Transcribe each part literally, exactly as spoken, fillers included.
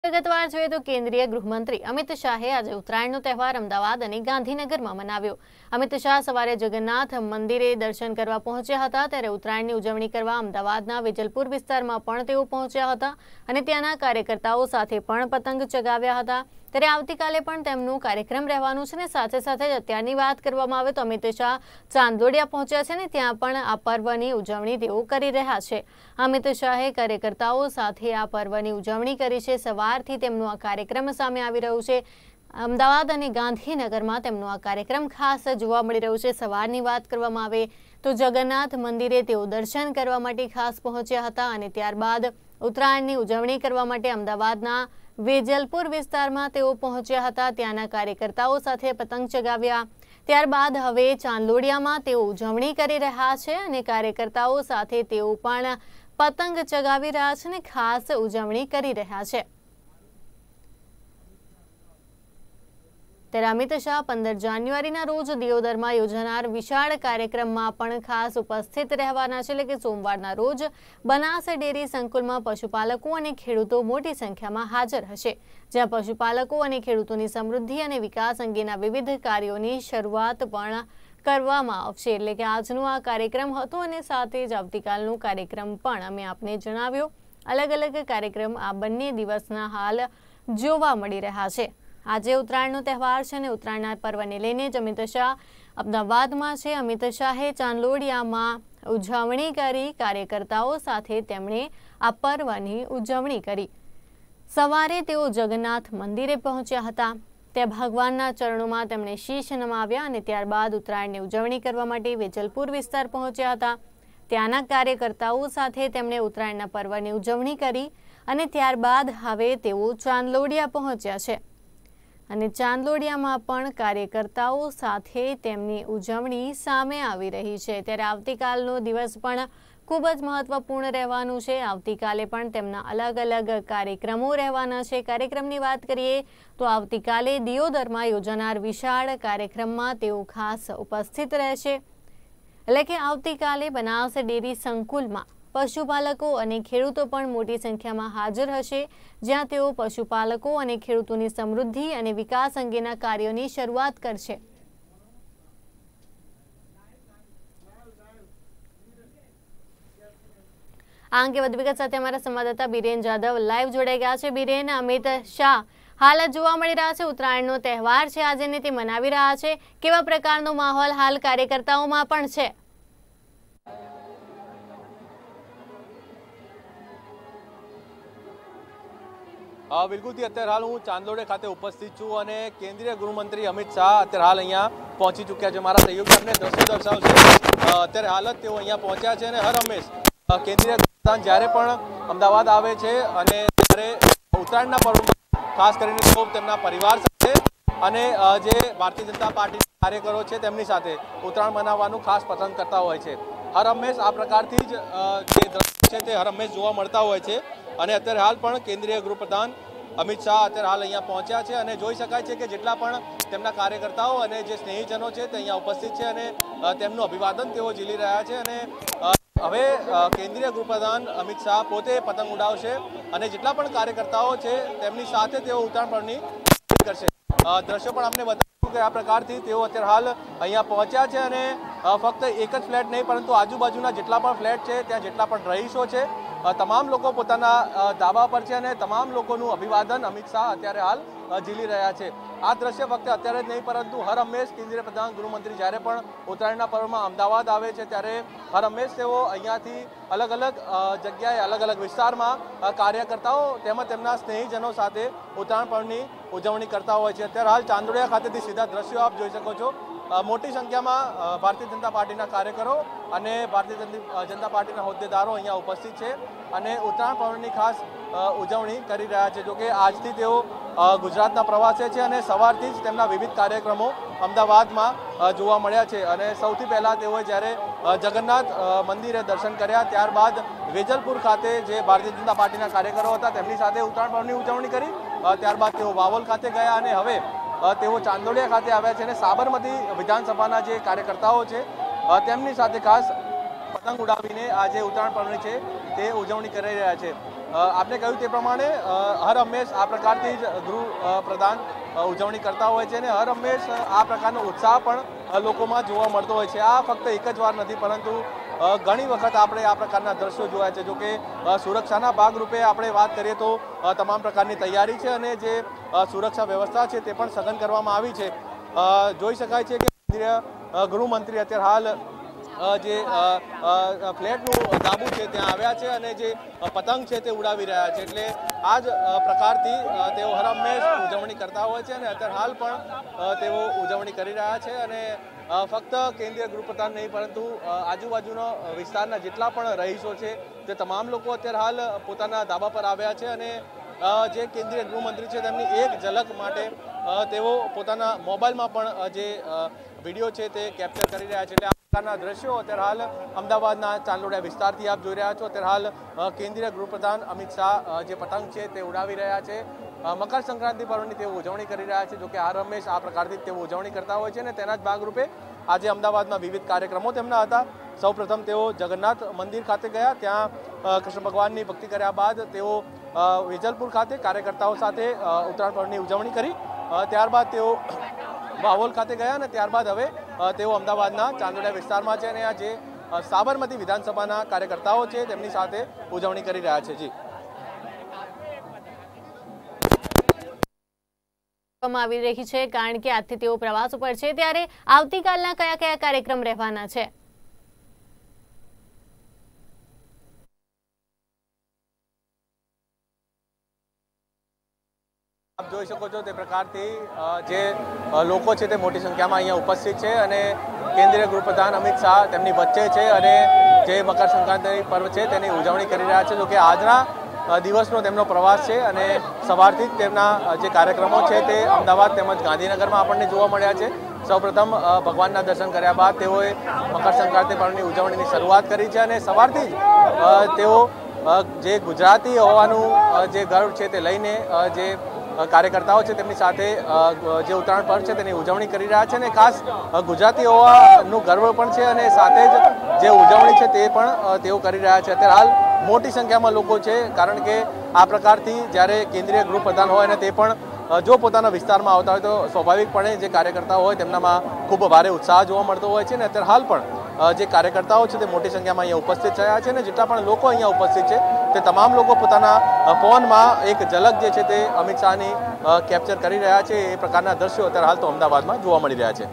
વિગતવાર જોઈએ તો કેન્દ્રીય ગૃહમંત્રી અમિત શાહે આજે ઉત્તરાયણનો તહેવાર અમદાવાદ અને ગાંધીનગરમાં મનાવ્યો। અમિત શાહ સવારે જગન્નાથ મંદિરે દર્શન કરવા પહોંચ્યા હતા, ત્યારે ઉત્તરાયણની ઉજવણી કરવા અમદાવાદના વેજલપુર વિસ્તારમાં પણ તેઓ પહોંચ્યા હતા અને ત્યાંના કાર્યકર્તાઓ સાથે પણ પતંગ ચગાવ્યા હતા। ત્યારે આવતીકાલે પણ તેમનો કાર્યક્રમ રહેવાનો છે ને સાથે સાથે જ અત્યારની વાત કરવામાં આવે તો અમિત શાહ ચાંદલોડિયા પહોંચ્યા છે ને ત્યાં પણ આ પર્વની ઉજવણી તેઓ કરી રહ્યા છે। અમિત શાહે કાર્યકર્તાઓ સાથે આ પર્વની ઉજવણી કરી છે। સવારથી તેમનો આ કાર્યક્રમ સામે આવી રહ્યો છે। અમદાવાદ અને ગાંધીનગરમાં તેમનો આ કાર્યક્રમ ખાસ જોવા મળી રહ્યો છે। સવારની વાત કરવામાં આવે તો જગન્નાથ મંદિરે તેઓ દર્શન કરવા માટે ખાસ પહોંચ્યા હતા અને ત્યારબાદ ઉત્તરાયણની ઉજવણી કરવા માટે અમદાવાદના વેજલપુર વિસ્તારમાં તેઓ પહોંચ્યા હતા। ત્યાંના કાર્યકર્તાઓ સાથે પતંગ ચગાવ્યા। ત્યારબાદ હવે ચાંદલોડિયામાં તેઓ ઉજવણી કરી રહ્યા છે અને કાર્યકર્તાઓ સાથે તેઓ પણ પતંગ ચગાવી રહ્યા છે અને ખાસ ઉજવણી કરી રહ્યા છે। ત્યારે અમિત શાહ પંદર જાન્યુઆરીના રોજ દિયોદરમાં યોજાનાર વિશાળ કાર્યક્રમમાં પણ ખાસ ઉપસ્થિત રહેવાના છે। એટલે કે સોમવારના રોજ બનાસ ડેરી સંકુલમાં પશુપાલકો અને ખેડૂતો મોટી સંખ્યામાં હાજર હશે, જ્યાં પશુપાલકો અને ખેડૂતોની સમૃદ્ધિ અને વિકાસ અંગેના વિવિધ કાર્યોની શરૂઆત પણ કરવામાં આવશે। એટલે કે આજનો આ કાર્યક્રમ હતો અને સાથે જ આવતીકાલનો કાર્યક્રમ પણ અમે આપને જણાવ્યો। અલગ અલગ કાર્યક્રમ આ બંને દિવસના હાલ જોવા મળી રહ્યા છે। આજે ઉત્તરાયણનો તહેવાર છે અને ઉત્તરાયણના પર્વને લઈને જ અમિત શાહ અમદાવાદમાં છે। અમિત શાહે ચાંદલોડિયામાં ઉજવણી કરી, કાર્યકર્તાઓ સાથે તેમણે આ પર્વની ઉજવણી કરી। સવારે તેઓ જગન્નાથ મંદિરે પહોંચ્યા હતા, ત્યાં ભગવાનના ચરણોમાં તેમણે શીશ નમાવ્યા અને ત્યારબાદ ઉત્તરાયણની ઉજવણી કરવા માટે વેજલપુર વિસ્તાર પહોંચ્યા હતા। ત્યાંના કાર્યકર્તાઓ સાથે તેમણે ઉત્તરાયણના પર્વની ઉજવણી કરી અને ત્યારબાદ હવે તેઓ ચાંદલોડિયા પહોંચ્યા છે અને ચાંદલોડિયામાં પણ કાર્યકર્તાઓ સાથે તેમની ઉજવણી સામે આવી રહી છે। ત્યારે આવતીકાલનો દિવસ પણ ખૂબ જ મહત્વપૂર્ણ રહેવાનું છે। આવતીકાલે પણ તેમના અલગ અલગ કાર્યક્રમો રહેવાના છે। કાર્યક્રમની વાત કરીએ તો આવતીકાલે દિયોદરમાં યોજાનાર વિશાળ કાર્યક્રમમાં તેઓ ખાસ ઉપસ્થિત રહેશે। એટલે કે આવતીકાલે બનાસ ડેરી સંકુલમાં પશુપાલકો અને ખેડૂતો પણ મોટી સંખ્યામાં હાજર હશે, જ્યાં તેઓ પશુપાલકો અને ખેડૂતોની સમૃદ્ધિ અને વિકાસ અંગેના કાર્યોની શરૂઆત કરશે। આ અંગે વધુ વિગત સાથે અમારા સંવાદદાતા બીરેન જાદવ લાઈવ જોડાઈ ગયા છે। બીરેન, અમિત શાહ હાલ જોવા મળી રહ્યા છે, ઉત્તરાયણનો તહેવાર છે આજે ને તે મનાવી રહ્યા છે, કેવા પ્રકારનો માહોલ હાલ કાર્યકર્તાઓમાં પણ છે? બિલકુલ થી અત્યારે હાલ હું ચાંદલોડિયા ખાતે ઉપસ્થિત છું અને કેન્દ્રીય ગૃહમંત્રી અમિત શાહ અત્યારે હાલ અહીંયા પહોંચી ચૂક્યા છે। મારા સહયોગી આપણે દ્રશ્યો દર્શાવશે। અત્યારે હાલ જ તેઓ અહીંયા પહોંચ્યા છે અને હર હંમેશ કેન્દ્રીય ગૃહપ્રધાન જ્યારે પણ અમદાવાદ આવે છે અને ત્યારે ઉત્તરાયણના પર્વમાં ખાસ કરીને તેઓ તેમના પરિવાર સાથે અને જે ભારતીય જનતા પાર્ટીના કાર્યકરો છે તેમની સાથે ઉત્તરાયણ મનાવવાનું ખાસ પસંદ કરતા હોય છે। હર હંમેશ આ પ્રકારથી જ જે દ્રશ્યો છે તે હર હંમેશ જોવા મળતા હોય છે અને અત્યારે હાલ પણ કેન્દ્રીય ગૃહપ્રધાન અમિત શાહ અત્યારે હાલ અહીંયા પહોંચ્યા છે અને જોઈ શકાય છે કે જેટલા પણ તેમના કાર્યકર્તાઓ અને જે સ્નેહીજનો છે તે અહીંયા ઉપસ્થિત છે અને તેમનું અભિવાદન તેઓ ઝીલી રહ્યા છે અને હવે કેન્દ્રીય ગૃહપ્રધાન અમિત શાહ પોતે પતંગ ઉડાવશે અને જેટલા પણ કાર્યકર્તાઓ છે તેમની સાથે તેઓ ઉત્તરાયણ પર્વની કરશે। દ્રશ્યો પણ આપણે બતાવ્યું કે આ પ્રકારથી તેઓ અત્યારે હાલ અહીંયા પહોંચ્યા છે અને ફક્ત એક જ ફ્લેટ નહીં પરંતુ આજુબાજુના જેટલા પણ ફ્લેટ છે ત્યાં જેટલા પણ રહીશો છે તમામ લોકો પોતાના ધાબા પર છે અને તમામ લોકોનું અભિવાદન અમિત શાહ અત્યારે હાલ ઝીલી રહ્યા છે। આ દ્રશ્ય ફક્ત અત્યારે જ નહીં પરંતુ હર હંમેશ કેન્દ્રીય પ્રધાન ગૃહમંત્રી જ્યારે પણ ઉત્તરાયણના પર્વમાં અમદાવાદ આવે છે ત્યારે હર હંમેશ તેઓ અહીંયાથી અલગ અલગ જગ્યાએ અલગ અલગ વિસ્તારમાં કાર્યકર્તાઓ તેમજ તેમના સ્નેહીજનો સાથે ઉત્તરાયણ પર્વની ઉજવણી કરતા હોય છે। અત્યારે હાલ ચાંદલોડિયા ખાતેથી સીધા દ્રશ્યો આપ જોઈ શકો છો। મોટી સંખ્યામાં ભારતીય જનતા પાર્ટીના કાર્યકરો અને ભારતીય જનતા પાર્ટીના હોદ્દેદારો અહીંયા ઉપસ્થિત છે અને ઉત્તરાયણ પર્વની ખાસ ઉજવણી કરી રહ્યા છે। જોકે આજથી તેઓ ગુજરાતના પ્રવાસે છે અને સવારથી જ તેમના વિવિધ કાર્યક્રમો અમદાવાદમાં જોવા મળ્યા છે અને સૌથી પહેલાં તેઓએ જ્યારે જગન્નાથ મંદિરે દર્શન કર્યા, ત્યારબાદ વેજલપુર ખાતે જે ભારતીય જનતા પાર્ટીના કાર્યકરો હતા તેમની સાથે ઉત્તરાયણ પર્વની ઉજવણી કરી, ત્યારબાદ તેઓ વાવોલ ખાતે ગયા અને હવે તેઓ ચાંદલોડિયા ખાતે આવ્યા છે અને સાબરમતી વિધાનસભાના જે કાર્યકર્તાઓ છે તેમની સાથે ખાસ પતંગ ઉડાવીને આજે ઉત્તરાયણ પર્વની છે તે ઉજવણી કરી રહ્યા છે। आपने કહ્યું તે પ્રમાણે હર હંમેશ આ પ્રકારથી જ ગૃહ પ્રધાન ઉજવણી કરતા હોય છે અને હર હંમેશ આ પ્રકારનો ઉત્સાહ પણ લોકોમાં જોવા મળતો હોય છે। આ ફક્ત એક જ વાર નથી, પરંતુ ઘણી વખત આપણે આ પ્રકારના દ્રશ્યો જોયા છે। જો કે સુરક્ષાના ભાગરૂપે આપણે વાત કરીએ તો તમામ પ્રકારની તૈયારી છે અને જે સુરક્ષા વ્યવસ્થા છે તે પણ સઘન કરવામાં આવી છે। જોઈ શકાય છે કે કેન્દ્રીય ગૃહમંત્રી અત્યારે હાલ જે ફ્લેટનું ધાબુ છે ત્યાં આવ્યા છે અને જે પતંગ છે તે ઉડાવી રહ્યા છે। એટલે આ જ પ્રકારથી તેઓ હર હંમેશ ઉજવણી કરતા હોય છે અને અત્યારે હાલ પણ તેઓ ઉજવણી કરી રહ્યા છે। અને ફક્ત કેન્દ્રીય ગૃહપ્રધાન નહીં, પરંતુ આજુબાજુનો વિસ્તારના જેટલા પણ રહીશો છે તે તમામ લોકો અત્યારે હાલ પોતાના ધાબા પર આવ્યા છે અને જે કેન્દ્રીય ગૃહમંત્રી છે તેમની એક ઝલક માટે તેઓ પોતાના મોબાઈલમાં પણ જે વિડીયો છે તે કેપ્ચર કરી રહ્યા છે। એટલે આ પ્રકારના દ્રશ્યો અત્યારે હાલ અમદાવાદના ચાંદલોડિયા વિસ્તારથી આપ જોઈ રહ્યા છો। અત્યારે હાલ કેન્દ્રીય ગૃહપ્રધાન અમિત શાહ જે પતંગ છે તે ઉડાવી રહ્યા છે। મકર સંક્રાંતિ પર્વની તેઓ ઉજવણી કરી રહ્યા છે। જો કે હર હંમેશ આ પ્રકારથી તેઓ ઉજવણી કરતા હોય છે અને તેના જ ભાગરૂપે આજે અમદાવાદમાં વિવિધ કાર્યક્રમો તેમના હતા। સૌપ્રથમ તેઓ જગન્નાથ મંદિર ખાતે ગયા, ત્યાં કૃષ્ણ ભગવાનની ભક્તિ કર્યા બાદ તેઓ વેજલપુર ખાતે કાર્યકર્તાઓ સાથે ઉત્તરાયણ પર્વની ઉજવણી કરી। ત્યારબાદ તેઓ વાવોલ ખાતે ગયા અને ત્યારબાદ હવે તેઓ અમદાવાદના ચાંદોડિયા વિસ્તારમાં છે અને આ જે સાબરમતી વિધાનસભાના કાર્યકર્તાઓ છે તેમની સાથે ઉજવણી કરી રહ્યા છે। જી આવી રહી છે, કારણ કે આજથી તેઓ પ્રવાસ ઉપર છે, ત્યારે આવતીકાલના કયા કયા કાર્યક્રમ રહેવાના છે? આપ જોઈ શકો છો તે પ્રકારથી જે લોકો છે તે મોટી સંખ્યામાં અહીંયા ઉપસ્થિત છે અને કેન્દ્રીય ગૃહપ્રધાન અમિત શાહ તેમની વચ્ચે છે અને જે મકર સંક્રાંતિ પર્વ છે તેની ઉજવણી કરી રહ્યા છે। જો કે આજના દિવસનો તેમનો પ્રવાસ છે અને સવારથી જ તેમના જે કાર્યક્રમો છે તે અમદાવાદ તેમજ ગાંધીનગરમાં આપણને જોવા મળ્યા છે। સૌપ્રથમ ભગવાનના દર્શન કર્યા બાદ તેઓએ મકર સંક્રાંતિ પર્વની ઉજવણીની શરૂઆત કરી છે અને સવારથી જ તેઓ જે ગુજરાતી હોવાનું જે ગર્વ છે તે લઈને જે કાર્યકર્તાઓ છે તેમની સાથે જે ઉત્તરાયણ પર્વ છે તેની ઉજવણી કરી રહ્યા છે અને ખાસ ગુજરાતી હોવાનું ગર્વ પણ છે અને સાથે જ જે ઉજવણી છે તે પણ તેઓ કરી રહ્યા છે। અત્યારે હાલ મોટી સંખ્યામાં લોકો છે, કારણ કે આ પ્રકારથી જ્યારે કેન્દ્રીય ગૃહપ્રધાન હોય અને તે પણ જો પોતાના વિસ્તારમાં આવતા હોય તો સ્વાભાવિકપણે જે કાર્યકર્તાઓ હોય તેમનામાં ખૂબ ભારે ઉત્સાહ જોવા મળતો હોય છે અને અત્યારે હાલ પણ જે કાર્યકર્તાઓ છે તે મોટી સંખ્યામાં અહીંયા ઉપસ્થિત થયા છે અને જેટલા પણ લોકો અહીંયા ઉપસ્થિત છે તે તમામ લોકો પોતાના ફોનમાં એક ઝલક જે છે તે અમિત શાહની કેપ્ચર કરી રહ્યા છે। એ પ્રકારના દ્રશ્યો અત્યારે હાલ તો અમદાવાદમાં જોવા મળી રહ્યા છે।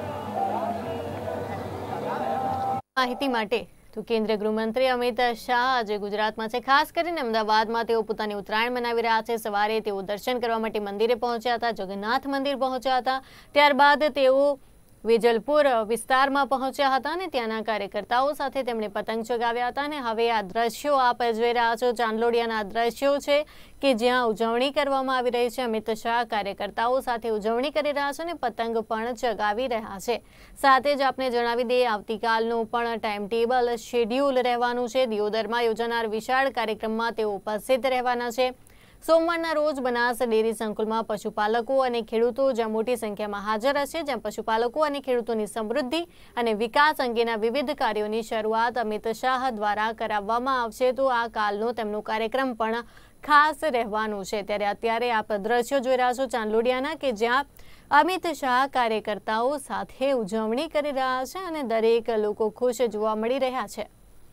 માહિતી માટે તો કેન્દ્રીય ગૃહમંત્રી અમિત શાહ આજે ગુજરાતમાં છે, ખાસ કરીને અમદાવાદમાં તેઓ પોતાની ઉત્તરાયણ મનાવી રહ્યા છે। સવારે તેઓ દર્શન કરવા માટે મંદિરે પહોંચ્યા હતા, જગન્નાથ મંદિર પહોંચ્યા હતા, ત્યારબાદ તેઓ વેજલપુર વિસ્તારમાં પહોંચ્યા હતા અને ત્યાંના કાર્યકર્તાઓ સાથે તેમણે પતંગ ચગાવ્યા હતા। અને હવે આ દ્રશ્યો આપ જોઈ રહ્યા છો, ચાંદલોડિયાના દ્રશ્યો છે કે જ્યાં ઉજવણી કરવામાં આવી રહી છે। અમિત શાહ કાર્યકર્તાઓ સાથે ઉજવણી કરી રહ્યા છે અને પતંગ પણ ચગાવી રહ્યા છે। સાથે જ આપને જણાવી દઈએ, આવતીકાલનું પણ ટાઈમ ટેબલ શેડ્યુલ રહેવાનું છે। દિયોદરમાં યોજાનાર વિશાળ કાર્યક્રમમાં તેઓ ઉપસ્થિત રહેવાના છે। સોમવારના રોજ બનાસ ડેરી સંકુલમાં પશુપાલકો અને ખેડૂતો જ્યાં મોટી સંખ્યામાં હાજર હશે, જ્યાં પશુપાલકો અને ખેડૂતોની સમૃદ્ધિ અને વિકાસ અંગેના વિવિધ કાર્યોની શરૂઆત અમિત શાહ દ્વારા કરાવવામાં આવશે। તો આ કાલનો તેમનો કાર્યક્રમ પણ ખાસ રહેવાનું છે। ત્યારે અત્યારે આપ દ્રશ્યો જોઈ રહ્યા છો ચાંદલોડિયાના, કે જ્યાં અમિત શાહ કાર્યકર્તાઓ સાથે ઉજવણી કરી રહ્યા છે અને દરેક લોકો ખુશ જોવા મળી રહ્યા છે।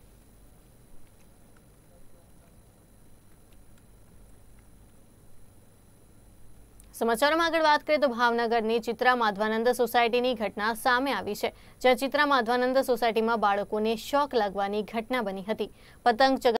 સમાચારોમાં આગળ વાત કરીએ તો ભાવનગરની ચિત્રા માધવાનંદ સોસાયટીની ઘટના સામે આવી છે, જ્યાં ચિત્રા માધવાનંદ સોસાયટીમાં બાળકોને શોક લાગવાની ઘટના બની હતી। પતંગ